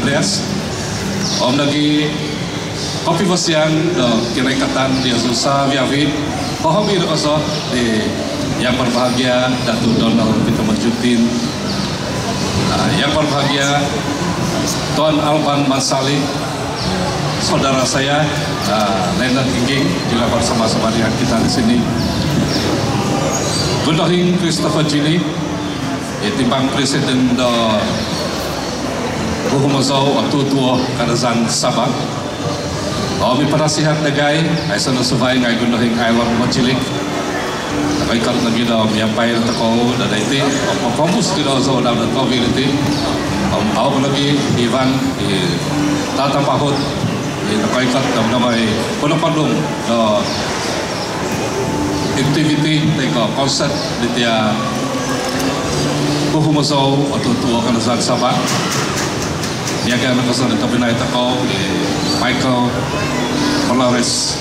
Andreas. Om lagi kopi bosian kira ikatan dia susah viavi. Hobi also di yang berbahagia Datuk Donald Peter Marjutin, yang berbahagia Tuan Alban Mansali, saudara saya Leonard Ingging juga bersama-sama dengan kita di sini. Gundohing Christopher Gini, timbang Presiden Buhumazau waktu tua Kadazan Sabah. Kami penasihat negara, saya sudah survey ngai Gundohing Island Macilik. Kami kalau lagi dah menyampaikan tekau dan itu, kampus kita so dalam COVID itu, awak lagi Ivan Tata Pahut, kami kat nama penopandung aktiviti teka konsert di tiap Buhumazau atau tua Kadazan Sabah. Niaga nakasal ito pinay tekau Michael Polaris.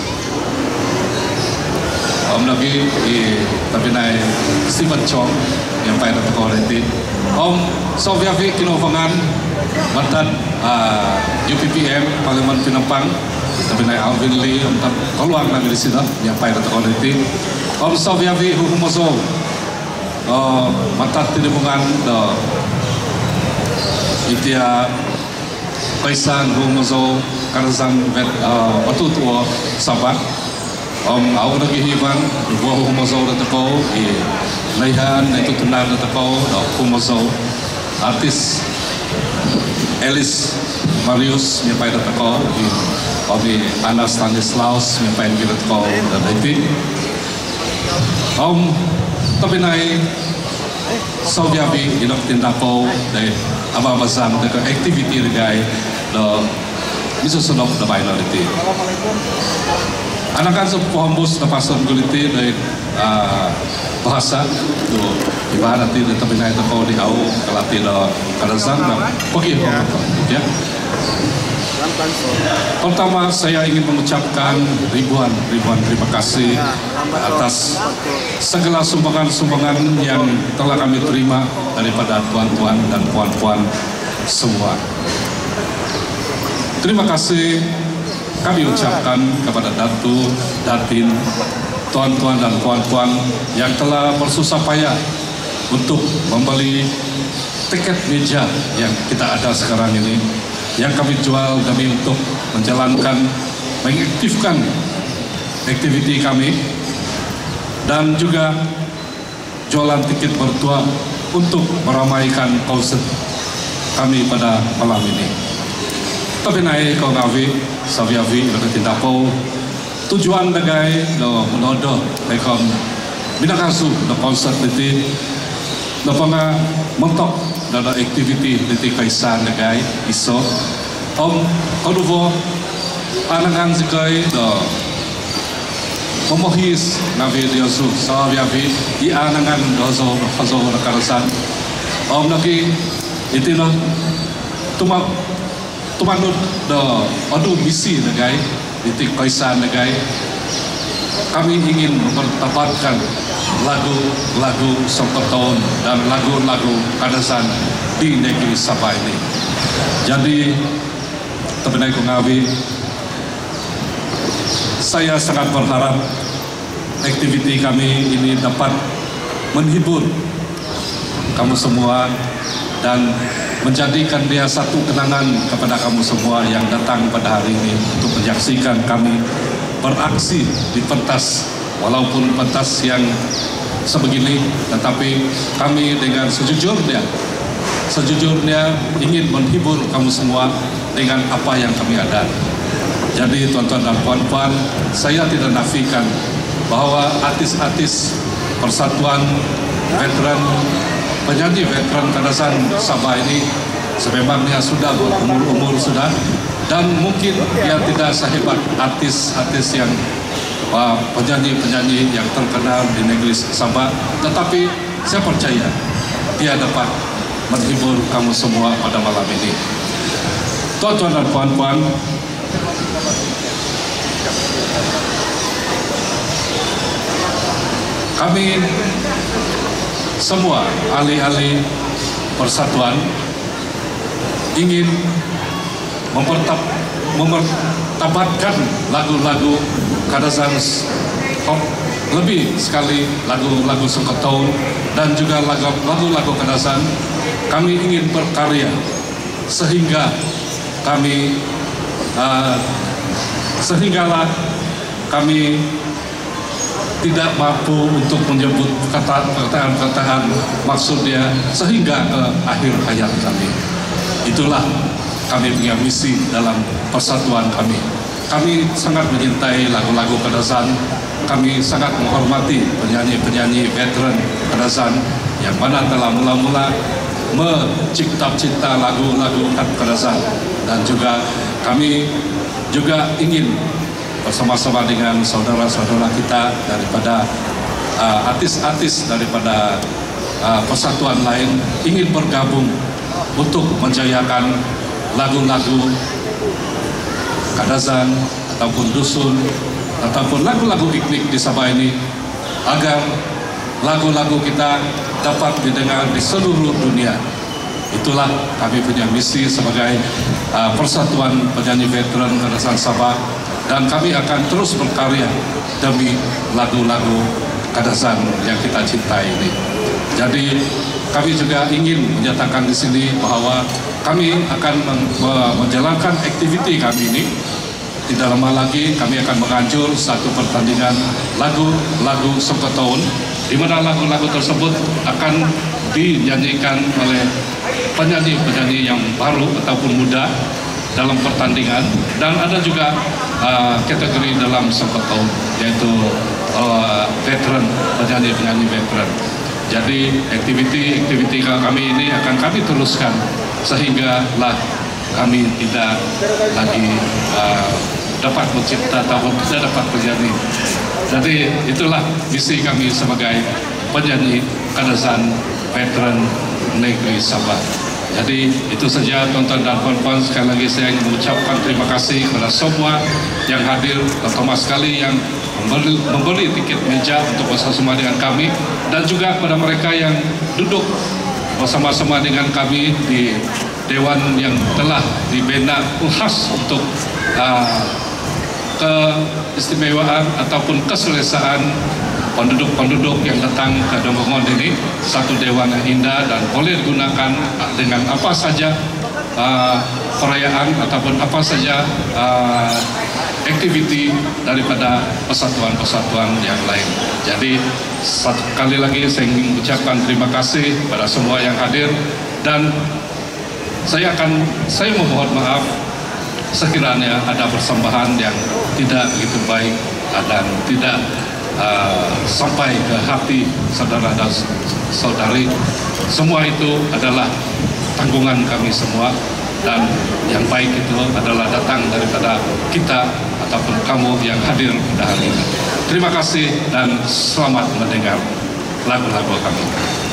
Lagi tapi naik Stephen Chong yang pada tekau nanti. Soviavi kinovangan mantan UPPM Parlemen Penampang tapi naik Alvin Lee untuk keluar lagi di sini yang pada tekau nanti. Soviavi Buhumazau mantan tinimbangan itia Kaisan Buhumazau Kadazan waktu tua Sabah. Awak lagi hiban Buhumazau dan tekau Laihan itu tenang dan tekau Buhumazau artis Elis Marius nyampai dan tekau Obi Anas Stanislaus nyampai dan tekau dan itu tapi naik Soviavi inak tindakau dari abang-abang dengan aktiviti negara bisa senang dengan minoriti. Anak-anak sepuhambus napasan guliti dari bahasa tu ibarat nanti tapi naik tekau di au kelati Kadazan pergi ya. Pertama saya ingin mengucapkan ribuan terima kasih atas segala sumbangan yang telah kami terima daripada tuan-tuan dan puan-puan semua. Terima kasih kami ucapkan kepada Datu, Datin, tuan-tuan dan puan-puan yang telah bersusah payah untuk membeli tiket meja yang kita ada sekarang ini, yang kami jual demi untuk menjalankan, mengaktifkan aktiviti kami dan juga jualan tiket virtual untuk meramaikan konser kami pada malam ini. Tapi naik kau ngawi, saviavi, mereka tindakau tujuan negara menodoh mereka binakasu na konser itu, napanga mentok dalam aktiviti itu kaisan negara iso. Kaduvo anangan sekai memohis nabi diasu saviavi di anangan dozo na Kadazan. Lagi itu lah tumanut adu misi negara di kaisan negara. Kami ingin mempertabatkan lagu-lagu Songkoton dan lagu-lagu Kadazan di negeri Sabah ini. Jadi tebenai kungawi, saya sangat berharap aktiviti kami ini dapat menghibur kamu semua dan menjadikan dia satu kenangan kepada kamu semua yang datang pada hari ini untuk menyaksikan kami beraksi di pentas, walaupun pentas yang sebegini, tetapi kami dengan sejujurnya ingin menghibur kamu semua dengan apa yang kami ada. Jadi tuan-tuan dan puan-puan, saya tidak nafikan bahwa artis-artis Persatuan Veteran penyanyi veteran Kadazan Sabah ini sememangnya sudah berumur sudah, dan mungkin dia tidak sehebat artis-artis yang penyanyi-penyanyi yang terkenal di negeri Sabah, tetapi saya percaya dia dapat menghibur kamu semua pada malam ini. Tuan-tuan dan puan-puan, kami semua ahli-ahli persatuan ingin memertabatkan lagu-lagu Kadazan, lebih sekali lagu-lagu Songkotone dan juga lagu-lagu Kadazan. Kami ingin berkarya sehinggalah kami tidak mampu untuk menyebut kata-kata maksudnya sehingga ke akhir hayat kami. Itulah kami punya misi dalam persatuan kami. Kami sangat mencintai lagu-lagu Kadazan. Kami sangat menghormati penyanyi-penyanyi veteran Kadazan yang mana telah mula-mula mencipta lagu-lagu Kadazan. Dan juga kami juga ingin bersama-sama dengan saudara-saudara kita daripada artis-artis daripada persatuan lain ingin bergabung untuk menjayakan lagu-lagu Kadazan ataupun dusun ataupun lagu-lagu piknik di Sabah ini, agar lagu-lagu kita dapat didengar di seluruh dunia. Itulah kami punya misi sebagai Persatuan Penyanyi Veteran Kadazan Sabah, dan kami akan terus berkarya demi lagu-lagu Kadazan yang kita cintai ini. Jadi kami juga ingin menyatakan di sini bahwa kami akan menjalankan aktiviti kami ini. Tidak lama lagi kami akan menganjur satu pertandingan lagu-lagu Songkotone, di mana lagu-lagu tersebut akan dinyanyikan oleh penyanyi-penyanyi yang baru ataupun muda dalam pertandingan, dan ada juga kategori dalam Songkotone yaitu veteran, penyanyi-penyanyi veteran. Jadi aktiviti kami ini akan kami teruskan sehinggalah kami tidak lagi dapat mencipta atau tidak dapat menyanyi. Jadi itulah misi kami sebagai penyanyi Kadazan veteran negeri Sabah. Jadi itu saja tonton dan puan-puan, sekali lagi saya ingin mengucapkan terima kasih kepada semua yang hadir, terutama sekali yang membeli tiket meja untuk bersama dengan kami, dan juga kepada mereka yang duduk bersama-sama dengan kami di Dewan yang telah dibina khas untuk keistimewaan ataupun keselesaan penduduk-penduduk yang datang ke Donggongon ini. Satu dewan yang indah dan boleh digunakan dengan apa saja perayaan ataupun apa saja aktiviti daripada persatuan-persatuan yang lain. Jadi sekali lagi saya ingin mengucapkan terima kasih pada semua yang hadir, dan saya memohon maaf sekiranya ada persembahan yang tidak begitu baik dan tidak sampai ke hati saudara dan saudari. Semua itu adalah tanggungan kami semua, dan yang baik itu adalah datang daripada kita ataupun kamu yang hadir pada hari ini. Terima kasih dan selamat mendengar lagu-lagu kami.